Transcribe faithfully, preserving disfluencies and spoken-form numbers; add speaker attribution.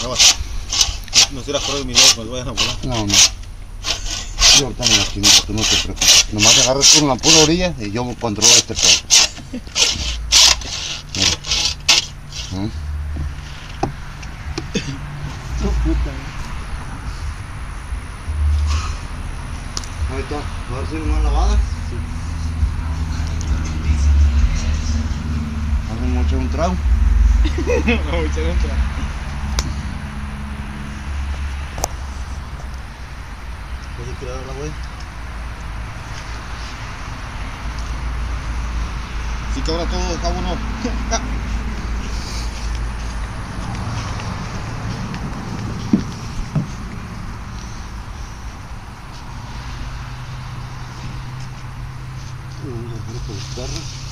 Speaker 1: No, no serás por mi cuando vayan a volar.
Speaker 2: No, no. Yo ahorita me lastimé, tú no te preocupes. Nomás agarras tú en la pura orilla y yo controlo este pedo. Mira. ¿Mm? Ahí está, a ver si no más lavada. Sí. Vamos a echar un trago.
Speaker 1: Vamos a echar un trago. ¿Puedes tirar la huella? Sí que ahora todo cabo no.
Speaker 2: Vamos a dejar por los perros.